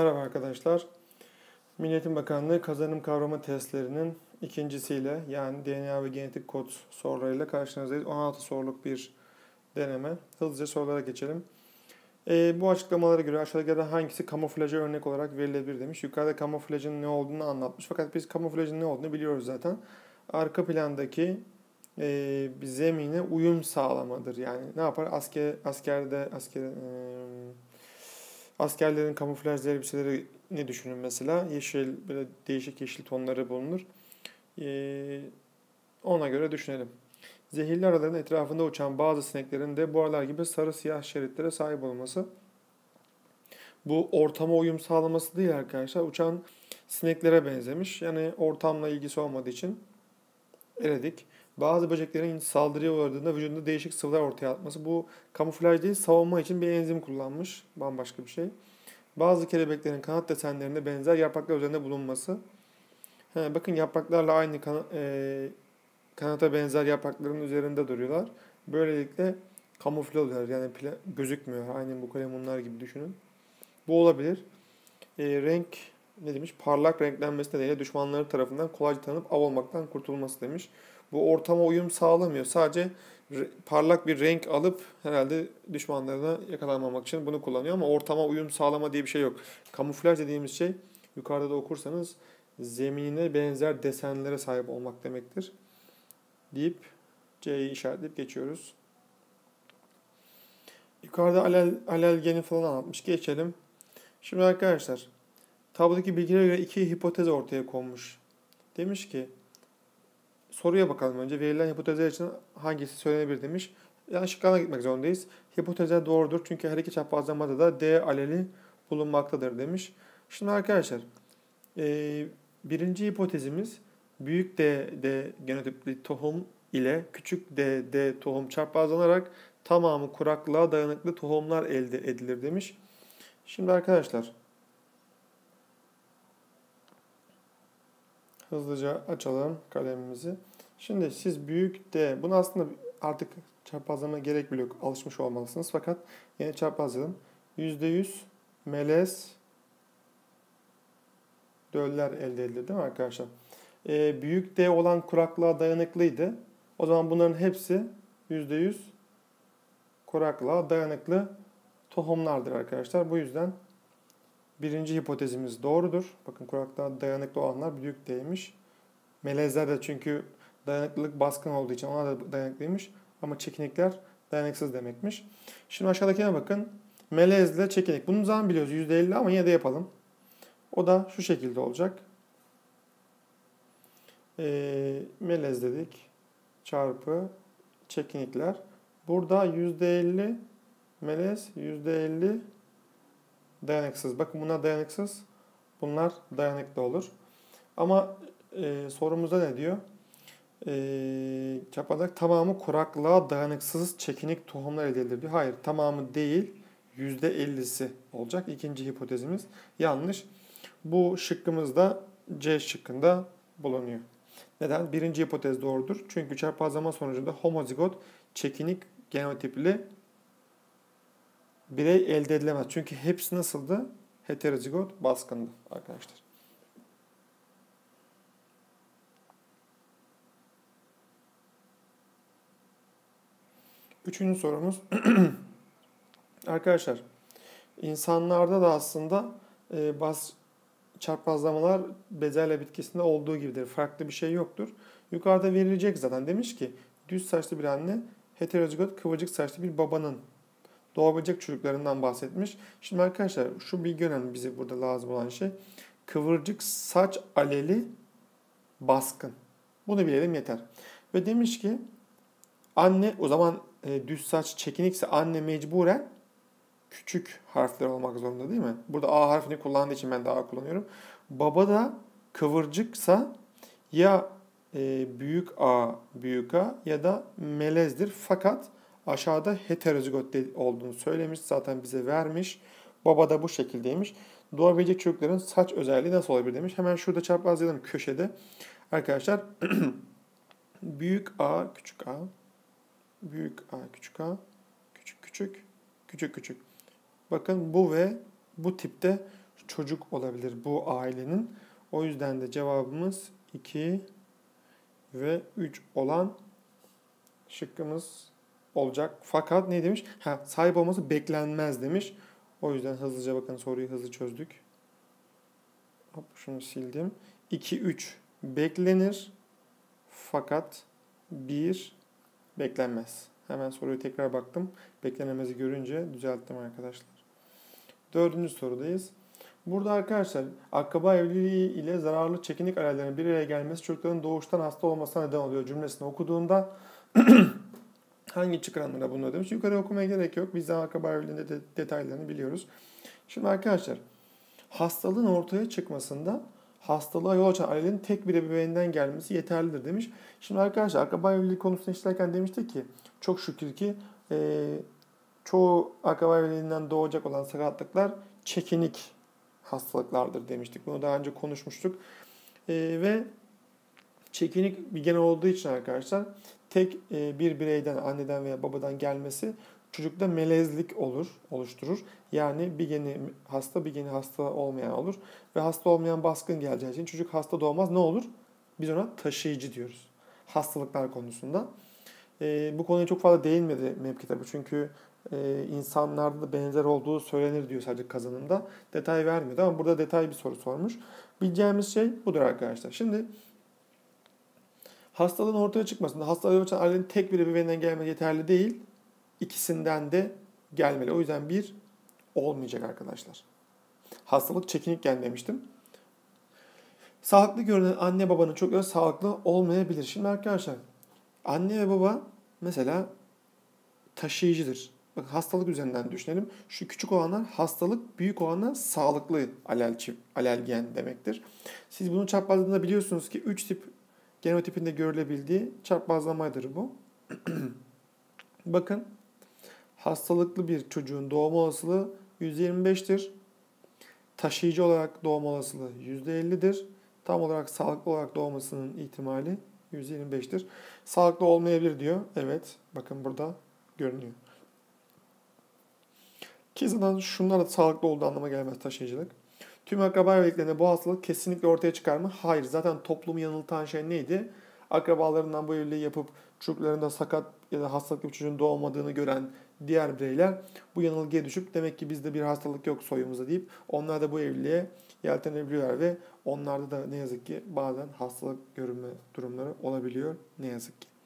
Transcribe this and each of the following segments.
Merhaba arkadaşlar. Milli Eğitim Bakanlığı kazanım kavrama testlerinin ikincisiyle yani DNA ve genetik kod sorularıyla karşınızdayız. 16 soruluk bir deneme. Hızlıca sorulara geçelim. Bu açıklamalara göre aşağıdakilerden hangisi kamuflaja örnek olarak verilebilir demiş. Yukarıda kamuflajın ne olduğunu anlatmış. Fakat biz kamuflajın ne olduğunu biliyoruz zaten. Arka plandaki bir zemine uyum sağlamadır. Yani ne yapar? Askerlerin kamuflaj elbiseleri ne düşünün mesela? Yeşil, böyle değişik yeşil tonları bulunur. Ona göre düşünelim. Zehirli araların etrafında uçan bazı sineklerin de bu aralar gibi sarı siyah şeritlere sahip olması. Bu ortama uyum sağlaması değil arkadaşlar. Uçan sineklere benzemiş. Yani ortamla ilgisi olmadığı için eledik. Bazı böceklerin saldırıya uğradığında vücudunda değişik sıvılar ortaya atması. Bu kamuflaj değil, savunma için bir enzim kullanmış. Bambaşka bir şey. Bazı kelebeklerin kanat desenlerine benzer yapraklar üzerinde bulunması. Bakın yapraklarla aynı kanata benzer yaprakların üzerinde duruyorlar. Böylelikle kamufle oluyorlar. Yani gözükmüyor. Aynı bu kalemunlar gibi düşünün. Bu olabilir. Renk ne demiş? Parlak renklenmesi nedeniyle düşmanları tarafından kolayca tanınıp av olmaktan kurtulması demiş. Bu ortama uyum sağlamıyor. Sadece parlak bir renk alıp herhalde düşmanlarına yakalanmamak için bunu kullanıyor ama ortama uyum sağlama diye bir şey yok. Kamuflaj dediğimiz şey yukarıda da okursanız zeminine benzer desenlere sahip olmak demektir. Deyip C'yi işaretleyip geçiyoruz. Yukarıda alelgeni falan anlatmış. Geçelim. Şimdi arkadaşlar tablodaki bilgilere göre iki hipotez ortaya konmuş. Demiş ki soruya bakalım önce. Verilen hipotezler için hangisi söylenebilir demiş. Yani şıklarına gitmek zorundayız. Hipotezler doğrudur çünkü her iki çaprazlamada da D aleli bulunmaktadır demiş. Şimdi arkadaşlar birinci hipotezimiz büyük D genotipli tohum ile küçük D tohum çaprazlanarak tamamı kuraklığa dayanıklı tohumlar elde edilir demiş. Şimdi arkadaşlar hızlıca açalım kalemimizi. Şimdi siz büyük D, bunu aslında artık çaprazlama gerek bile yok. Alışmış olmalısınız. Fakat yine çaprazlayalım. %100 melez döller elde edilir değil mi arkadaşlar? Büyük D olan kuraklığa dayanıklıydı. O zaman bunların hepsi %100 kuraklığa dayanıklı tohumlardır arkadaşlar. Bu yüzden birinci hipotezimiz doğrudur. Bakın kuraklığa dayanıklı olanlar büyük D'ymiş. Melezler de çünkü dayanıklılık baskın olduğu için ona da dayanıklıymış. Ama çekinikler dayanıksız demekmiş. Şimdi aşağıdakine bakın. Melezle çekinik. Bunu zaman biliyoruz %50 ama yine de yapalım. O da şu şekilde olacak. Melez dedik. Çarpı çekinikler. Burada %50 melez, %50 dayanıksız. Bakın bunlar dayanıksız. Bunlar dayanıklı olur. Ama sorumuzda ne diyor? Çapadak tamamı kuraklığa dayanıksız çekinik tohumlar elde edilir diyor. Hayır, tamamı değil. %50'si olacak. İkinci hipotezimiz yanlış. Bu şıkkımız da C şıkkında bulunuyor. Neden? Birinci hipotez doğrudur. Çünkü çarpazlama sonucunda homozigot çekinik genotipli birey elde edilemez. Çünkü hepsi nasıldı? Heterozigot baskındı arkadaşlar. Üçüncü sorumuz. Arkadaşlar insanlarda da aslında bazı çaprazlamalar bezelye bitkisinde olduğu gibidir. Farklı bir şey yoktur. Yukarıda verilecek zaten. Demiş ki düz saçlı bir anne heterozigot kıvırcık saçlı bir babanın doğabilecek çocuklarından bahsetmiş. Şimdi arkadaşlar şu bilgi önemli, bize burada lazım olan şey. Kıvırcık saç aleli baskın. Bunu bilelim yeter. Ve demiş ki anne o zaman düz saç çekinikse anne mecburen küçük harfler olmak zorunda değil mi? Burada A harfini kullandığı için ben de A kullanıyorum. Baba da kıvırcıksa ya büyük A ya da melezdir. Fakat aşağıda heterozigot olduğunu söylemiş. Zaten bize vermiş. Baba da bu şekildeymiş. Doğabilecek çocukların saç özelliği nasıl olabilir demiş. Hemen şurada çaprazlayalım köşede. Arkadaşlar büyük A, küçük A, büyük A, küçük A, küçük küçük, küçük küçük. Bakın bu ve bu tipte çocuk olabilir bu ailenin. O yüzden de cevabımız 2 ve 3 olan şıkkımız olacak. Fakat ne demiş? Sahip olması beklenmez demiş. O yüzden hızlıca bakın soruyu hızlı çözdük. Hop, şunu sildim. 2, 3 beklenir. Fakat 1 beklenmez. Hemen soruyu tekrar baktım. Beklenemezi görünce düzelttim arkadaşlar. 4. sorudayız. Burada arkadaşlar akraba evliliği ile zararlı çekinik alellerin bir araya gelmesi çocukların doğuştan hasta olmasına neden oluyor cümlesini okuduğunda hangi çıkaranlara bunu demiş? Yukarı okumaya gerek yok. Biz de akraba evliliğinde detaylarını biliyoruz. Şimdi arkadaşlar hastalığın ortaya çıkmasında hastalığa yol açan ailenin tek bir ebeveynden gelmesi yeterlidir demiş. Şimdi arkadaşlar akraba evliliği konusunu işlerken demiştik ki çok şükür ki çoğu akraba evliliğinden doğacak olan sakatlıklar çekinik hastalıklardır demiştik. Bunu daha önce konuşmuştuk. Ve çekinik bir gen olduğu için arkadaşlar tek bir bireyden, anneden veya babadan gelmesi çocukta melezlik oluşturur. Yani bir geni hasta, bir geni hasta olmayan olur. Ve hasta olmayan baskın geleceği için çocuk hasta doğmaz. Ne olur? Biz ona taşıyıcı diyoruz. Hastalıklar konusunda. Bu konuya çok fazla değinmedi MEP kitabı. Çünkü insanlarda da benzer olduğu söylenir diyor sadece kazanımda. Detay vermiyordu ama burada detay bir soru sormuş. Bileceğimiz şey budur arkadaşlar. Şimdi hastalığın ortaya çıkmasında hastalığı açan ailenin tek bir ebeveynden gelme yeterli değil. İkisinden de gelmeli. O yüzden bir olmayacak arkadaşlar. Hastalık çekinikken demiştim. Sağlıklı görünen anne babanın çocukları sağlıklı olmayabilir. Şimdi arkadaşlar anne ve baba mesela taşıyıcıdır. Bakın hastalık üzerinden düşünelim. Şu küçük olanlar hastalık, büyük olanlar sağlıklı alelgen demektir. Siz bunun çaprazlığında biliyorsunuz ki 3 tip genotipinde görülebildiği çaprazlamadır bu. Bakın hastalıklı bir çocuğun doğum olasılığı %25'tir. Taşıyıcı olarak doğum olasılığı %50'dir. Tam olarak sağlıklı olarak doğmasının ihtimali %25'tir. Sağlıklı olmayabilir diyor. Evet, bakın burada görünüyor. Ki zaten şunlar da sağlıklı olduğu anlama gelmez taşıyıcılık. Tüm akraba evliliklerinde bu hastalık kesinlikle ortaya çıkar mı? Hayır. Zaten toplumu yanıltan şey neydi? Akrabalarından bu evliliği yapıp çocuklarında sakat ya da hastalıklı bir çocuğun doğmadığını gören diğer bireyler bu yanılgıya düşüp demek ki bizde bir hastalık yok soyumuzda deyip onlar da bu evliliğe yeltenebiliyorlar ve onlarda da ne yazık ki bazen hastalık görünme durumları olabiliyor. Ne yazık ki.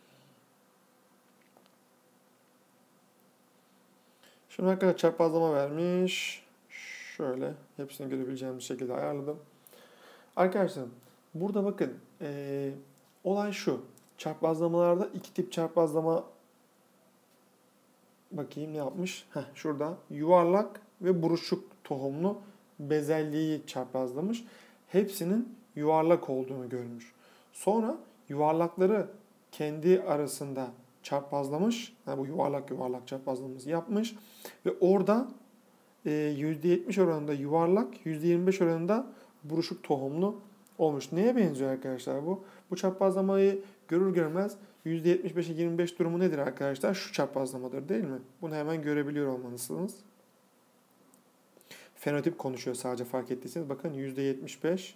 Şimdi arkadaşlar çaprazlama vermiş. Şöyle hepsini görebileceğimiz şekilde ayarladım. Arkadaşlar burada bakın olay şu. Çarpazlamalarda iki tip çarpazlama bakayım ne yapmış. Şurada yuvarlak ve buruşuk tohumlu bezelyeyi çarpazlamış. Hepsinin yuvarlak olduğunu görmüş. Sonra yuvarlakları kendi arasında çarpazlamış. Yani bu yuvarlak çarpazlaması yapmış. Ve orada %70 oranında yuvarlak, %25 oranında buruşuk tohumlu olmuş. Neye benziyor arkadaşlar bu? Bu çaprazlamayı görür görmez %75'e 25 durumu nedir arkadaşlar? Şu çaprazlamadır değil mi? Bunu hemen görebiliyor olmalısınız. Fenotip konuşuyor sadece fark ettiyseniz. Bakın %75,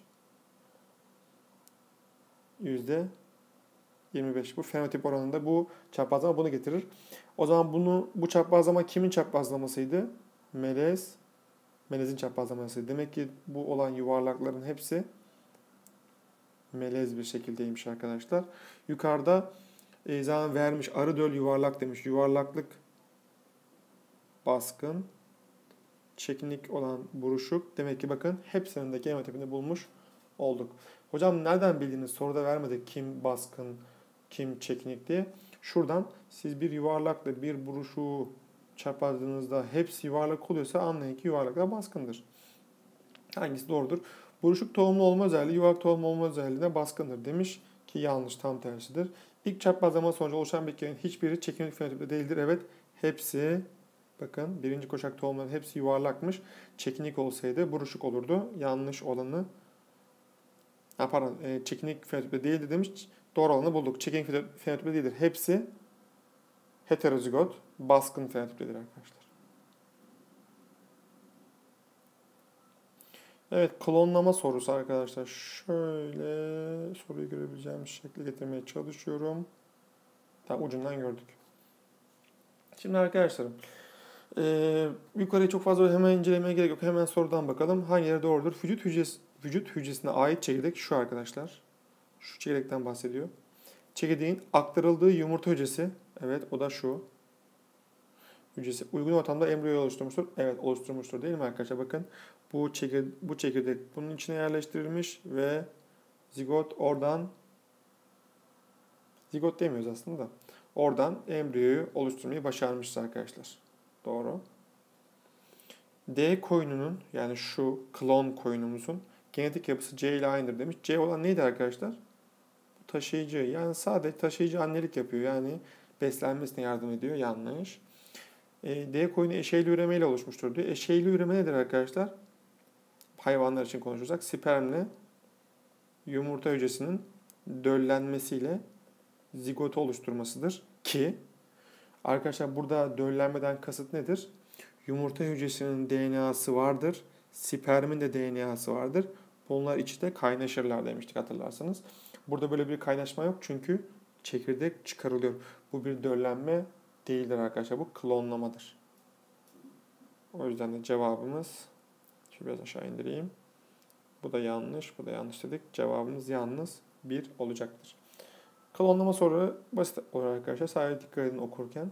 %25. Bu fenotip oranında bu çaprazlama bunu getirir. O zaman bu çaprazlama kimin çaprazlamasıydı? Melezin çaprazlaması. Demek ki bu olan yuvarlakların hepsi melez bir şekildeymiş arkadaşlar. Yukarıda zaten vermiş arı döl yuvarlak demiş. Yuvarlaklık baskın, çekinik olan buruşuk. Demek ki bakın hepsinin de genotipini bulmuş olduk. Hocam nereden bildiğiniz soruda vermedik kim baskın, kim çekinik diye. Şuradan siz bir yuvarlakla bir buruşuğu çarpardığınızda hepsi yuvarlak oluyorsa anlayın ki yuvarlaklar baskındır. Hangisi doğrudur? Buruşuk tohumlu olma özelliği yuvarlak tohumlu olma özelliğine baskındır demiş ki yanlış, tam tersidir. İlk çaprazlama sonucu oluşan bitkilerin hiçbiri çekinik fenotipte değildir. Evet, hepsi bakın birinci koşak tohumların hepsi yuvarlakmış. Çekinik olsaydı buruşuk olurdu. Yanlış olanı çekinik fenotipte değildir demiş. Doğru olanı bulduk. Çekinik fenotipte değildir. Hepsi heterozigot, baskın fenotiptedir arkadaşlar. Evet, klonlama sorusu arkadaşlar. Şöyle soruyu görebileceğim şekilde getirmeye çalışıyorum. Tam ucundan gördük. Şimdi arkadaşlarım, yukarıyı çok fazla hemen incelemeye gerek yok. Hemen sorudan bakalım. Hangileri doğrudur? Vücut hücresine ait çekirdek şu arkadaşlar. Şu çekirdekten bahsediyor. Çekirdeğin aktarıldığı yumurta hücresi. Evet, o da şu. Hücresi uygun ortamda embriyo oluşturmuştur. Evet, oluşturmuştur değil mi arkadaşlar? Bakın bu çekirdek bunun içine yerleştirilmiş ve zigot demiyoruz aslında. Oradan embriyoyu oluşturmayı başarmışız arkadaşlar. Doğru. D koyununun yani şu klon koyunumuzun genetik yapısı C ile aynıdır demiş. C olan neydi arkadaşlar? Bu taşıyıcı. Yani sadece taşıyıcı annelik yapıyor. Yani beslenmesine yardım ediyor. Yanlış. D koyunu eşeyli üremeyle oluşmuştur diyor. Eşeyli üreme nedir arkadaşlar? Hayvanlar için konuşursak spermle yumurta hücresinin döllenmesiyle zigotu oluşturmasıdır ki arkadaşlar burada döllenmeden kasıt nedir? Yumurta hücresinin DNA'sı vardır. Spermin de DNA'sı vardır. Bunlar içte kaynaşırlar demiştik hatırlarsanız. Burada böyle bir kaynaşma yok çünkü çekirdek çıkarılıyor. Bu bir döllenme değildir arkadaşlar. Bu klonlamadır. O yüzden de cevabımız, şu biraz aşağı indireyim. Bu da yanlış, bu da yanlış dedik. Cevabımız yalnız 1 olacaktır. Klonlama soruları basit olur arkadaşlar. Sadece dikkat edin okurken.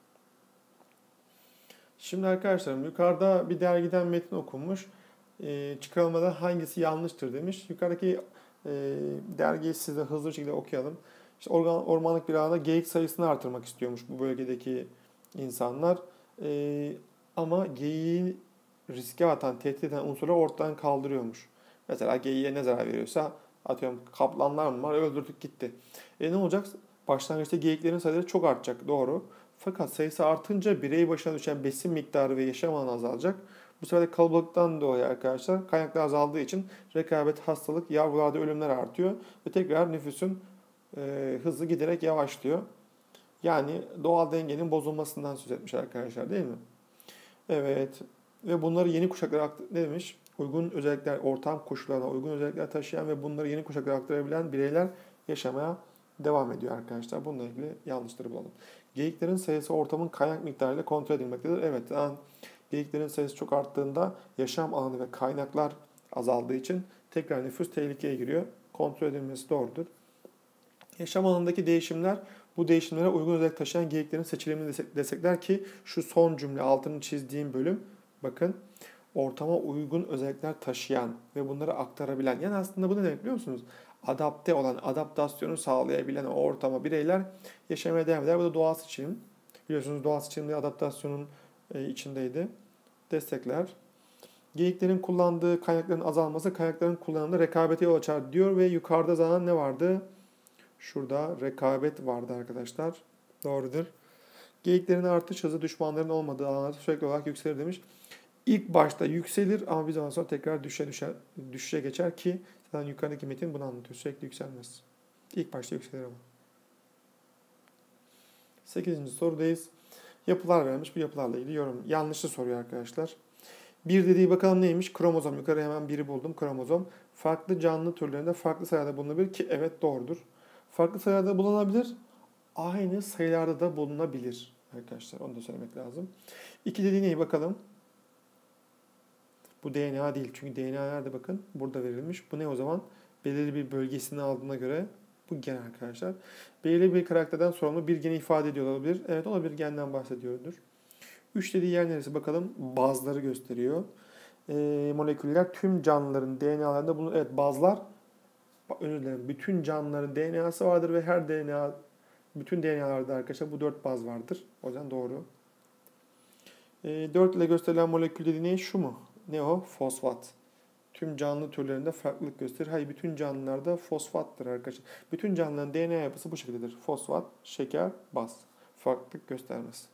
Şimdi arkadaşlarım yukarıda bir dergiden metin okunmuş. Çıkarılmada hangisi yanlıştır demiş. Yukarıdaki dergiyi size hızlı bir şekilde okuyalım. İşte ormanlık bir alanda geyik sayısını artırmak istiyormuş bu bölgedeki insanlar. Ama geyiği riske atan, tehdit eden unsurları ortadan kaldırıyormuş. Mesela geyiğe ne zarar veriyorsa atıyorum kaplanlar mı var öldürdük gitti. Ne olacak? Başlangıçta geyiklerin sayıları çok artacak doğru. Fakat sayısı artınca birey başına düşen besin miktarı ve yaşam alanı azalacak. Bu sefer de kalabalıktan dolayı arkadaşlar kaynaklar azaldığı için rekabet, hastalık, yavrularda ölümler artıyor. Ve tekrar nüfusun hızı giderek yavaşlıyor. Yani doğal dengenin bozulmasından söz etmiş arkadaşlar değil mi? Evet. Ve bunları yeni kuşaklara ne demiş? Uygun özellikler, ortam koşullarına uygun özellikler taşıyan ve bunları yeni kuşaklara aktarabilen bireyler yaşamaya devam ediyor arkadaşlar. Bununla ilgili yanlışları bulalım. Geyiklerin sayısı ortamın kaynak miktarıyla kontrol edilmektedir. Evet, geyiklerin sayısı çok arttığında yaşam alanı ve kaynaklar azaldığı için tekrar nüfus tehlikeye giriyor. Kontrol edilmesi doğrudur. Yaşam alanındaki değişimler bu değişimlere uygun özellik taşıyan geyiklerin seçilimini destekler ki şu son cümle altını çizdiğim bölüm bakın ortama uygun özellikler taşıyan ve bunları aktarabilen yani aslında bu ne demek biliyor musunuz? Adapte olan, adaptasyonu sağlayabilen o ortama bireyler yaşamaya devam eder. Bu da doğal seçilim. Biliyorsunuz doğal seçilim de adaptasyonun içindeydi. Destekler. Geyiklerin kullandığı kaynakların azalması kaynakların kullanımında rekabete yol açar diyor ve yukarıda zaten ne vardı? Şurada rekabet vardı arkadaşlar. Doğrudur. Geyiklerin artış hızı düşmanların olmadığı alanlarda sürekli olarak yükselir demiş. İlk başta yükselir ama bir zaman sonra tekrar düşüşe geçer ki zaten yukarıdaki metin bunu anlatıyor. Sürekli yükselmez. İlk başta yükselir ama. 8. sorudayız. Yapılar vermiş. Bu yapılarla ilgili yorum. Yanlışlı soruyor arkadaşlar. Bir dediği bakalım neymiş? Kromozom. Yukarı hemen biri buldum. Kromozom. Farklı canlı türlerinde farklı sayılarda bulunabilir ki evet doğrudur. Farklı sayılarda bulunabilir. Aynı sayılarda da bulunabilir arkadaşlar. Onu da söylemek lazım. 2 dediği neyi bakalım? Bu DNA değil. Çünkü DNA nerede bakın? Burada verilmiş. Bu ne o zaman? Belirli bir bölgesini aldığına göre bu gen arkadaşlar. Belirli bir karakterden sorumlu bir geni ifade ediyor olabilir. Evet olabilir. Genden bahsediyordur. 3 dediği yer neresi bakalım? Bazları gösteriyor. Moleküller tüm canlıların DNA'larında bulunur. Evet bazlar özür dilerim. Bütün canlıların DNA'sı vardır ve her bütün DNA'larda arkadaşlar bu 4 baz vardır. O yüzden doğru. 4 ile gösterilen molekül dediği ne? Şu mu? Ne o? Fosfat. Tüm canlı türlerinde farklılık gösterir. Hayır bütün canlılarda fosfattır arkadaşlar. Bütün canlıların DNA yapısı bu şekildedir. Fosfat, şeker, baz. Farklılık göstermez.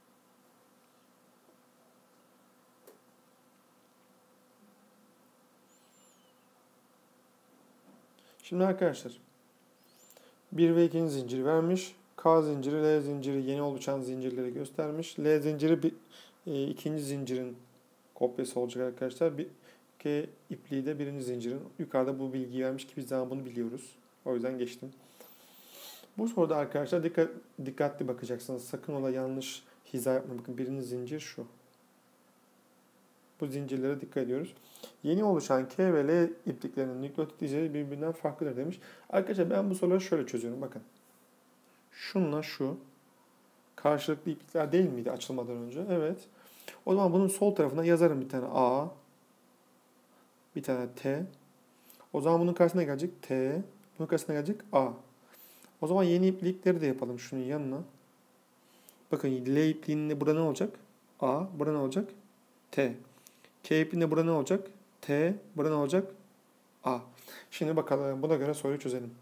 Şimdi arkadaşlar 1 ve 2. zinciri vermiş. K zinciri, L zinciri yeni oluşan zincirleri göstermiş. L zinciri ikinci zincirin kopyası olacak arkadaşlar. K ipliği de birinci zincirin. Yukarıda bu bilgiyi vermiş ki biz zaman bunu biliyoruz. O yüzden geçtim. Bu soruda arkadaşlar dikkatli bakacaksınız. Sakın ola yanlış hiza yapma. Bakın birinci zincir şu. Bu zincirlere dikkat ediyoruz. Yeni oluşan K ve L ipliklerinin nükleotit dizileri birbirinden farklıdır demiş. Arkadaşlar ben bu soruları şöyle çözüyorum. Bakın. Şunla şu. Karşılıklı iplikler değil miydi açılmadan önce? Evet. O zaman bunun sol tarafına yazarım bir tane A. Bir tane T. O zaman bunun karşısına gelecek T. Bunun karşısına gelecek A. O zaman yeni iplikleri de yapalım şunun yanına. Bakın L ipliğinde burada ne olacak? A. Burada ne olacak? T. K ipliğinde burada ne olacak? T. Burada ne olacak? A. Şimdi bakalım buna göre soruyu çözelim.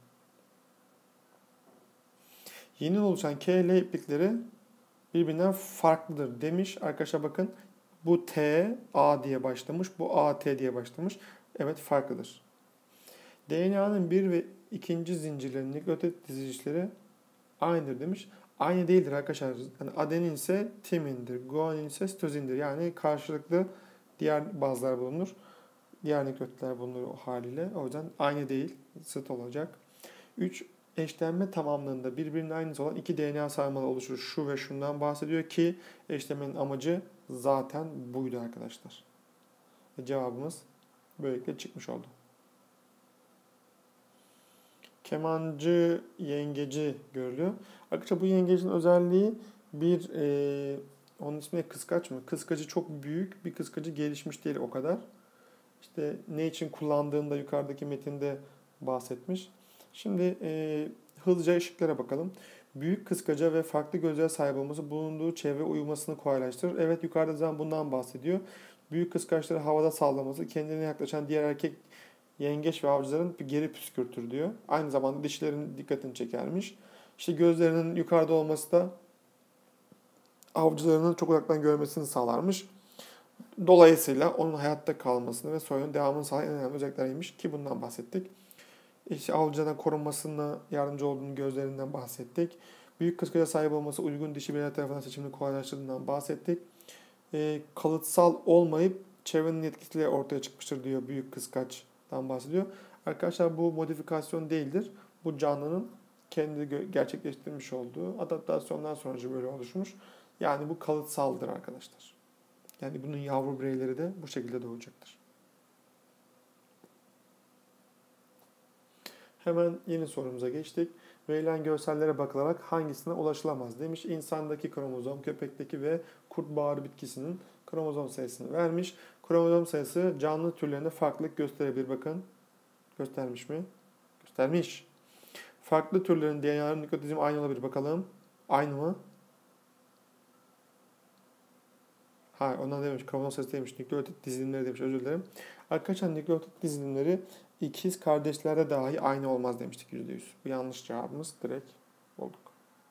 Yeni oluşan K, L iplikleri birbirinden farklıdır demiş. Arkadaşlar bakın bu T, A diye başlamış. Bu A, T diye başlamış. Evet farklıdır. DNA'nın bir ve ikinci zincirlerinin nükleotit dizilişleri aynıdır demiş. Aynı değildir arkadaşlar. Yani adenin ise timindir. Guanin ise sitozindir. Yani karşılıklı diğer bazlar bulunur. Diğer nükleotitler bulunur o haliyle. O yüzden aynı değil. Zıt olacak. 3. Eşlenme tamamlığında birbirinin aynısı olan iki DNA sarmalı oluşur. Şu ve şundan bahsediyor ki eşlemenin amacı zaten buydu arkadaşlar. Cevabımız böylelikle çıkmış oldu. Kemancı yengeci görülüyor. Arkadaşlar bu yengecin özelliği onun ismi kıskaç mı? Kıskacı çok büyük, bir kıskacı gelişmiş değil o kadar. İşte ne için kullandığını da yukarıdaki metinde bahsetmiş. Şimdi hızlıca ışıklara bakalım. Büyük kıskaca ve farklı gözlere sahip olması bulunduğu çevre uyumasını kolaylaştırır. Evet yukarıda zaten bundan bahsediyor. Büyük kıskaçları havada sallaması kendine yaklaşan diğer erkek yengeç ve avcıların bir geri püskürtür diyor. Aynı zamanda dişilerin dikkatini çekermiş. İşte gözlerinin yukarıda olması da avcılarının çok uzaktan görmesini sağlarmış. Dolayısıyla onun hayatta kalmasını ve soyunun devamını sağlayan en önemli özellikleriymiş ki bundan bahsettik. İşte avcılardan korunmasına yardımcı olduğunu gözlerinden bahsettik. Büyük kıskaca sahip olması uygun dişi bireyler tarafından seçimini kolaylaştırdığından bahsettik. Kalıtsal olmayıp çevrenin etkisiyle ortaya çıkmıştır diyor büyük kıskaçtan bahsediyor. Arkadaşlar bu modifikasyon değildir. Bu canlının kendi gerçekleştirmiş olduğu adaptasyondan sonucu böyle oluşmuş. Yani bu kalıtsaldır arkadaşlar. Yani bunun yavru bireyleri de bu şekilde doğacaktır. Hemen yeni sorumuza geçtik. Verilen görsellere bakılarak hangisine ulaşılamaz demiş. İnsandaki kromozom, köpekteki ve kurtbahar bitkisinin kromozom sayısını vermiş. Kromozom sayısı canlı türlerinde farklılık gösterebilir. Bakın göstermiş mi? Göstermiş. Farklı türlerin DNA'nın nükleotizmi aynı olabilir. Bakalım. Aynı mı? Hayır, ondan demiş. Kromozom sayısı demiş. Nükleotit dizilimleri demiş. Özür dilerim. Arkadaşlar nükleotit dizilimleri ikiz kardeşlerde dahi aynı olmaz demiştik %100. Bu yanlış cevabımız. Direkt bulduk.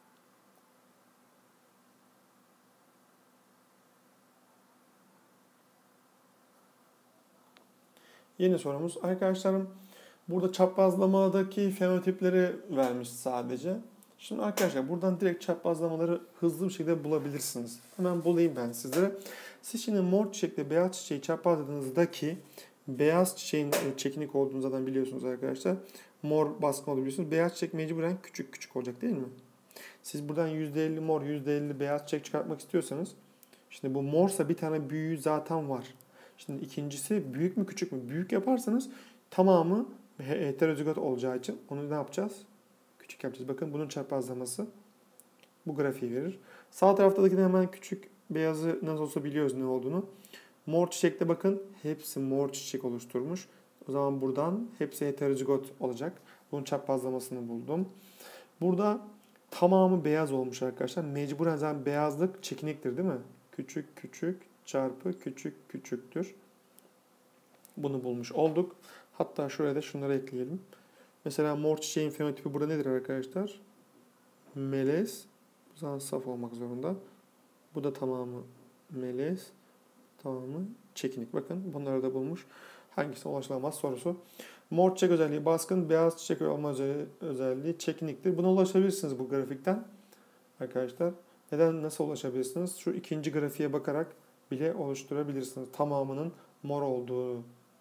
Yeni sorumuz. Arkadaşlarım burada çaprazlamadaki fenotipleri vermiş sadece. Şimdi arkadaşlar buradan direkt çaprazlamaları hızlı bir şekilde bulabilirsiniz. Hemen bulayım ben sizlere. Siz şimdi mor çiçekle beyaz çiçeği çaprazladığınızdaki beyaz çiçeğin çekinik olduğunu zaten biliyorsunuz arkadaşlar. Mor baskın olduğunu biliyorsunuz. Beyaz çiçek mecburen küçük küçük olacak değil mi? Siz buradan %50 mor, %50 beyaz çiçek çıkartmak istiyorsanız şimdi bu morsa bir tane büyüğü zaten var. Şimdi ikincisi büyük mü küçük mü? Büyük yaparsanız tamamı heterozigot olacağı için onu ne yapacağız? Küçük yapacağız. Bakın bunun çaprazlaması bu grafiği verir. Sağ taraftaki de hemen küçük beyazı nasıl olsa biliyoruz ne olduğunu. Mor çiçekte bakın hepsi mor çiçek oluşturmuş. O zaman buradan hepsi heterozigot olacak. Bunun çaprazlamasını buldum. Burada tamamı beyaz olmuş arkadaşlar. Mecburen zaten beyazlık çekiniktir değil mi? Küçük küçük çarpı küçük küçüktür. Bunu bulmuş olduk. Hatta şuraya da şunları ekleyelim. Mesela mor çiçeğin fenotipi burada nedir arkadaşlar? Melez. Bu zaman saf olmak zorunda. Bu da tamamı melez. Tamamı çekinik. Bakın bunları da bulmuş. Hangisi ulaşılamaz sorusu. Mor çiçek özelliği baskın, beyaz çiçek olma özelliği çekiniktir. Buna ulaşabilirsiniz bu grafikten. Arkadaşlar neden nasıl ulaşabilirsiniz? Şu ikinci grafiğe bakarak bile oluşturabilirsiniz. Tamamının mor olduğu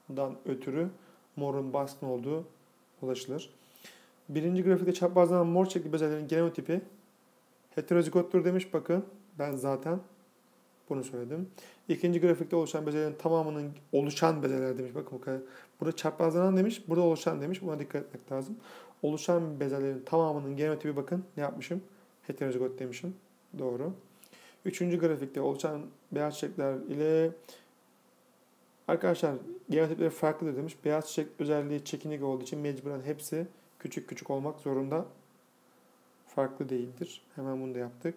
olmasından ötürü morun baskın olduğu ulaşılır. Birinci grafikte çaprazlanan mor çiçekli bezelerin genotipi heterozigottur demiş. Bakın ben zaten bunu söyledim. İkinci grafikte oluşan bezelerin tamamının oluşan bezeler demiş. Bakın bu kadar. Burada çaprazlanan demiş. Burada oluşan demiş. Buna dikkat etmek lazım. Oluşan bezelerin tamamının genotipi bakın ne yapmışım? Heterozigot demişim. Doğru. Üçüncü grafikte oluşan beyaz çiçekler ile arkadaşlar genotipleri farklıdır demiş. Beyaz çiçek özelliği çekinik olduğu için mecburen hepsi küçük küçük olmak zorunda. Farklı değildir. Hemen bunu da yaptık.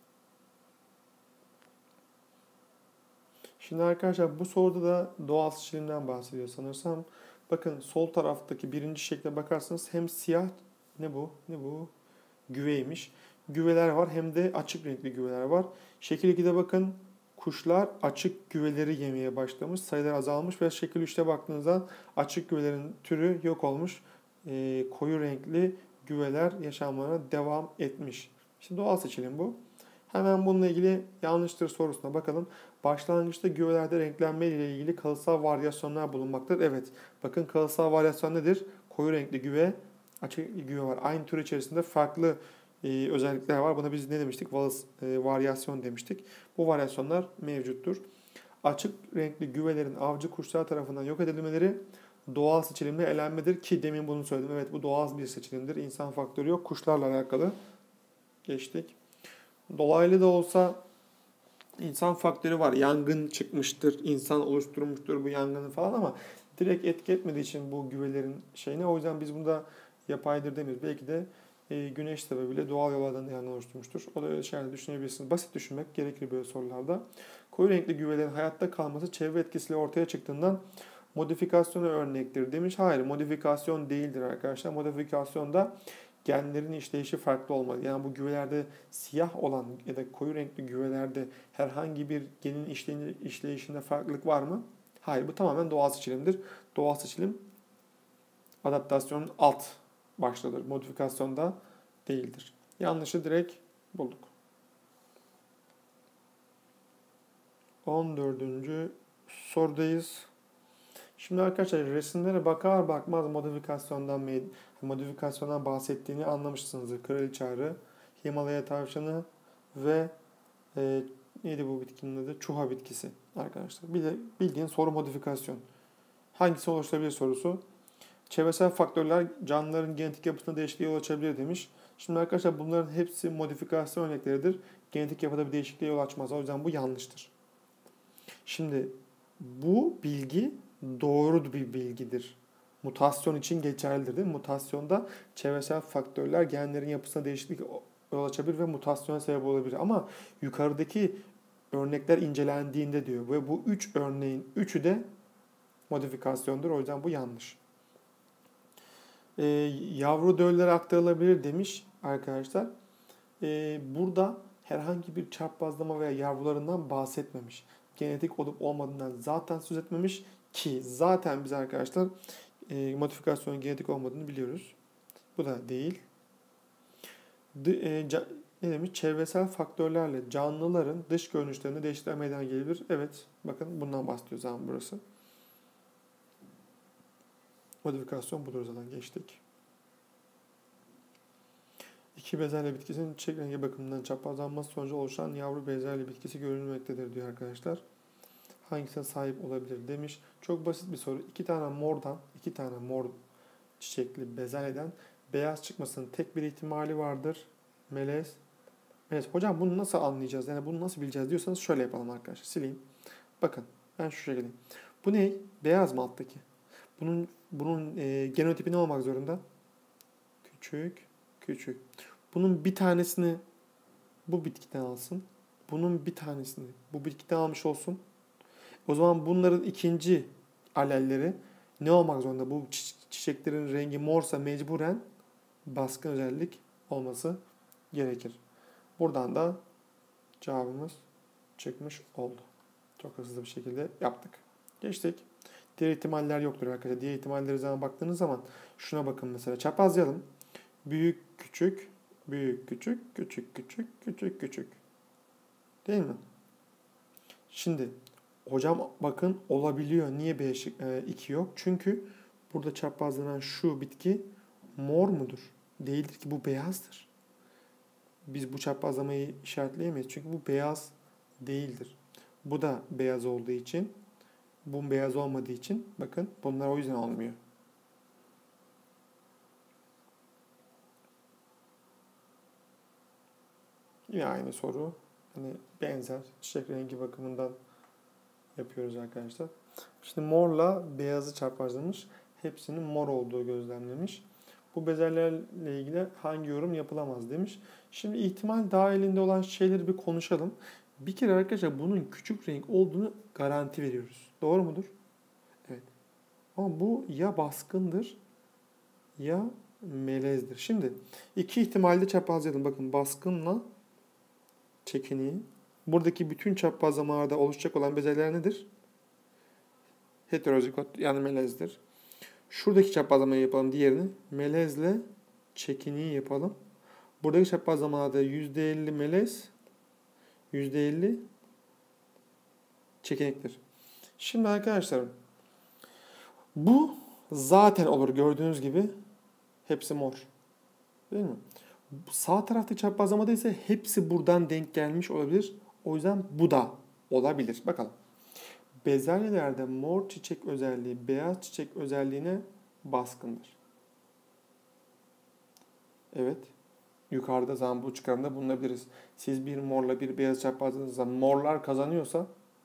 Şimdi arkadaşlar bu soruda da doğal seçilimden bahsediyor sanırsam. Bakın sol taraftaki birinci şekle bakarsanız hem siyah ne bu? Ne bu? Güveymiş. Güveler var hem de açık renkli güveler var. Şekil 2'de bakın kuşlar açık güveleri yemeye başlamış. Sayılar azalmış ve şekil 3'te baktığınızda açık güvelerin türü yok olmuş. Koyu renkli güveler yaşamlarına devam etmiş. Şimdi doğal seçilim bu. Hemen bununla ilgili yanlıştır sorusuna bakalım. Başlangıçta güvelerde renklenme ile ilgili kalıtsal varyasyonlar bulunmaktadır. Evet. Bakın kalıtsal varyasyon nedir? Koyu renkli güve, açık güve var. Aynı tür içerisinde farklı özellikler var. Buna biz ne demiştik? Varyasyon demiştik. Bu varyasyonlar mevcuttur. Açık renkli güvelerin avcı kuşlar tarafından yok edilmeleri doğal seçilimle elenmedir ki demin bunu söyledim. Evet bu doğal bir seçilimdir. İnsan faktörü yok. Kuşlarla alakalı geçtik. Dolaylı da olsa insan faktörü var. Yangın çıkmıştır, insan oluşturmuştur bu yangını falan ama direkt etki etmediği için bu güvelerin şeyine o yüzden biz bunda yapaydır demiyoruz. Belki de güneş sebebiyle doğal yollardan da yangın oluşturmuştur. O da öyle şeyler düşünebilirsiniz. Basit düşünmek gerekir böyle sorularda. Koyu renkli güvelerin hayatta kalması çevre etkisiyle ortaya çıktığından modifikasyona örnektir demiş. Hayır, modifikasyon değildir arkadaşlar. Modifikasyonda genlerin işleyişi farklı olmalı. Yani bu güvelerde siyah olan ya da koyu renkli güvelerde herhangi bir genin işleyişinde farklılık var mı? Hayır, bu tamamen doğal seçilimdir. Doğal seçilim adaptasyonun alt başlığıdır. Modifikasyonda değildir. Yanlışı direkt bulduk. 14. sorudayız. Şimdi arkadaşlar resimlere bakar bakmaz modifikasyondan bahsettiğini anlamışsınızdır. Kraliçe arı, Himalaya tavşanı ve neydi bu bitkinin adı? Çuha bitkisi arkadaşlar. Bir de bildiğin soru modifikasyon. Hangisi oluşturabilir sorusu. Çevresel faktörler canlıların genetik yapısına değişikliğe yol açabilir demiş. Şimdi arkadaşlar bunların hepsi modifikasyon örnekleridir. Genetik yapıda bir değişikliğe yol açmaz. O yüzden bu yanlıştır. Şimdi bu bilgi doğru bir bilgidir. Mutasyon için geçerlidir değil mi? Mutasyonda çevresel faktörler genlerin yapısına değişiklik yol açabilir ve mutasyona sebep olabilir. Ama yukarıdaki örnekler incelendiğinde diyor ve bu 3 örneğin 3'ü de modifikasyondur. O yüzden bu yanlış. Yavru döllere aktarılabilir demiş arkadaşlar. Burada herhangi bir çarpazlama veya yavrularından bahsetmemiş. Genetik olup olmadığından zaten söz etmemiş ki zaten biz arkadaşlar modifikasyonun genetik olmadığını biliyoruz. Bu da değil. Ne demiş? Çevresel faktörlerle canlıların dış görünüşlerinde değişiklikler meydana gelebilir. Evet, bakın bundan bahsediyor zaten burası. Modifikasyon budur zaten geçtik. İki bezelye bitkisinin çiçek rengi bakımından çaprazlanması sonucu oluşan yavru bezelye bitkisi görülmektedir diyor arkadaşlar. Hangisine sahip olabilir demiş. Çok basit bir soru. İki tane mor çiçekli bezelyeden beyaz çıkmasının tek bir ihtimali vardır. Melez. Evet hocam bunu nasıl anlayacağız? Yani bunu nasıl bileceğiz diyorsanız şöyle yapalım arkadaşlar. Sileyim. Bakın ben şu şekilde. Bu ne? Beyaz mı alttaki? Bunun genotipi ne olmak zorunda? Küçük. Bunun bir tanesini bu bitkiden alsın. Bunun bir tanesini bu bitkiden almış olsun. O zaman bunların ikinci alelleri ne olmak zorunda? Bu çiçeklerin rengi morsa mecburen baskın özellik olması gerekir. Buradan da cevabımız çıkmış oldu. Çok hızlı bir şekilde yaptık. Geçtik. Diğer ihtimaller yoktur arkadaşlar. Diğer ihtimallere zaman baktığınız zaman şuna bakın mesela. Çaprazlayalım. Büyük, küçük, büyük, küçük, küçük, küçük, küçük, küçük. Değil mi? Şimdi Hocam bakın olabiliyor. Niye B şık, 2 yok? Çünkü burada çaprazlanan şu bitki mor mudur? Değildir ki, bu beyazdır. Biz bu çaprazlamayı işaretleyemeyiz. Çünkü bu beyaz değildir. Bu da beyaz olduğu için, bu beyaz olmadığı için bakın bunlar o yüzden olmuyor. Yine aynı soru. Hani benzer çiçek rengi bakımından yapıyoruz arkadaşlar. Şimdi morla beyazı çaprazlamış. Hepsinin mor olduğu gözlemlemiş. Bu bezelyerle ilgili hangi yorum yapılamaz demiş. Şimdi ihtimal dahilinde olan şeyleri bir konuşalım. Bir kere arkadaşlar bunun küçük renk olduğunu garanti veriyoruz. Doğru mudur? Evet. Ama bu ya baskındır ya melezdir. Şimdi iki ihtimalde çaprazlayalım. Bakın baskınla çekiniği. Buradaki bütün çaprazlamalarda oluşacak olan bezeler nedir? Heterozigot yani melezdir. Şuradaki çaprazlamayı yapalım diğerini. Melezle çekiniği yapalım. Buradaki çaprazlamalarda %50 melez, %50 çekiniktir. Şimdi arkadaşlar bu zaten olur gördüğünüz gibi hepsi mor. Değil mi? Sağ taraftaki çaprazlamada ise hepsi buradan denk gelmiş olabilir. O yüzden bu da olabilir. Bakalım. Bezelyelerde mor çiçek özelliği beyaz çiçek özelliğine baskındır. Evet. Yukarıda zaman bu çıkarımda bulunabiliriz. Siz bir morla bir beyaz çaprazladığınız zaman morlar kazanıyorsa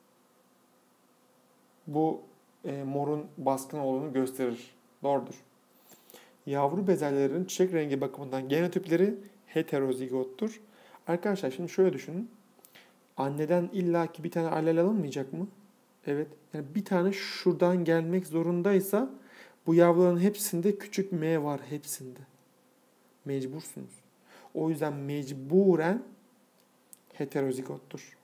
bu morun baskın olduğunu gösterir. Doğrudur. Yavru bezelyelerin çiçek rengi bakımından genotipleri heterozigottur. Arkadaşlar şimdi şöyle düşünün. Anneden illaki bir tane allel alınmayacak mı? Evet. Yani bir tane şuradan gelmek zorundaysa bu yavruların hepsinde küçük M var hepsinde. Mecbursunuz. O yüzden mecburen heterozigottur.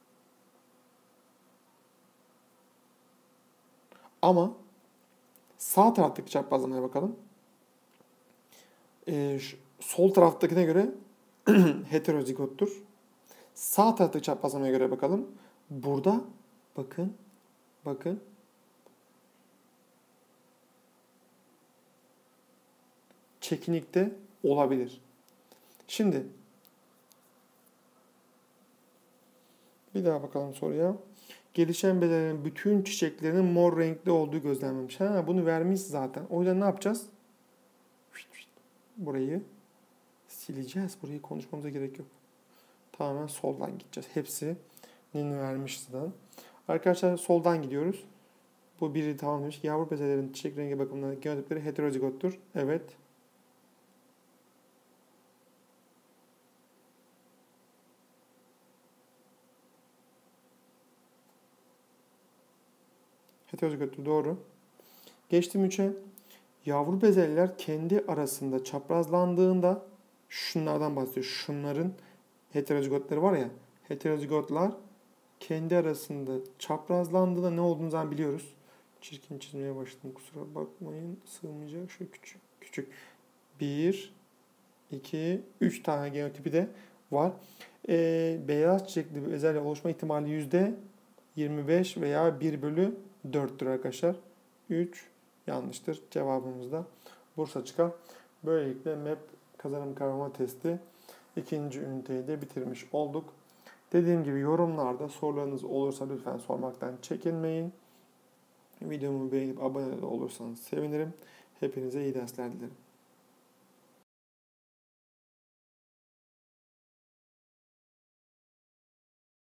Ama sağ taraftaki çaprazlamaya bakalım. Sol taraftakine göre heterozigottur. Sağ taraftaki çaprazlamaya göre bakalım. Burada bakın çekinikte olabilir. Şimdi bir daha bakalım soruya. Gelişen bezelerin bütün çiçeklerinin mor renkli olduğu gözlenmemiş. Bunu vermiş zaten. O yüzden ne yapacağız? Burayı sileceğiz. Burayı konuşmamıza gerek yok. Tamamen soldan gideceğiz. Hepsini vermiş zaten. Arkadaşlar soldan gidiyoruz. Bu biri tamamlamış. Yavru bezelerin çiçek rengi bakımından genotipleri heterozigottur. Evet. Heterozigottur doğru. Geçtim 3'e. Yavru bezelyeler kendi arasında çaprazlandığında şunlardan bahsediyor. Şunların heterozigotları var ya. Heterozigotlar kendi arasında çaprazlandığında ne olduğunu zaten biliyoruz. Çirkin çizmeye başladım. Kusura bakmayın. Sığmayacak. Şu küçük. Küçük. 1, 2, 3 tane genotipi de var. Beyaz çiçekli bir bezelye oluşma ihtimali %25 veya 1/4'tür arkadaşlar. 3 yanlıştır. Cevabımız da Bursa çıkar. Böylelikle MEP kazanım kavrama testi 2. üniteyi de bitirmiş olduk. Dediğim gibi yorumlarda sorularınız olursa lütfen sormaktan çekinmeyin. Videomu beğenip abone olursanız sevinirim. Hepinize iyi dersler dilerim.